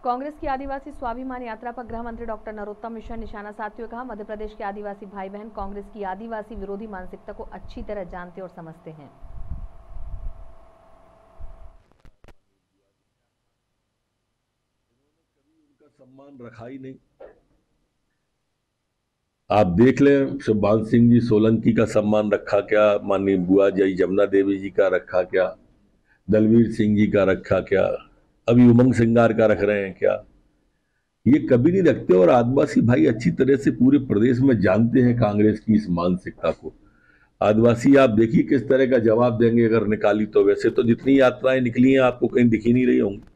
कांग्रेस की आदिवासी स्वाभिमान यात्रा पर गृह मंत्री डॉक्टर नरोत्तम मिश्रा निशाना साधते हुए कहा, मध्य प्रदेश के आदिवासी भाई बहन कांग्रेस की आदिवासी विरोधी मानसिकता को अच्छी तरह जानते और समझते हैं। उनका सम्मान रखा ही नहीं। आप देख लें, शिवपाल सिंह जी सोलंकी का सम्मान रखा क्या, माननीय बुआ जी जमुना देवी जी का रखा क्या, दलवीर सिंह जी का रखा क्या, अभी उमंग सिंगार का रख रहे हैं क्या? ये कभी नहीं रखते। और आदिवासी भाई अच्छी तरह से पूरे प्रदेश में जानते हैं कांग्रेस की इस मानसिकता को। आदिवासी आप देखिए किस तरह का जवाब देंगे अगर निकाली तो। वैसे तो जितनी यात्राएं निकली हैं आपको कहीं दिखी नहीं रही होंगी।